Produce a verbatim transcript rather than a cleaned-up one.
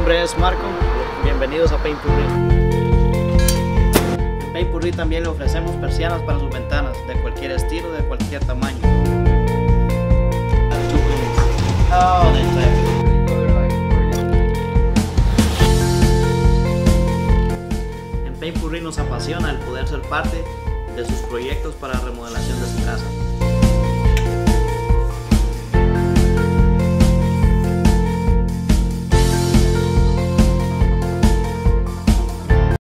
nombre es Marco, bienvenidos a Paintpurri. En Paintpurri también le ofrecemos persianas para sus ventanas, de cualquier estilo, de cualquier tamaño. Oh, en Paintpurri nos apasiona el poder ser parte de sus proyectos para la remodelación de su casa.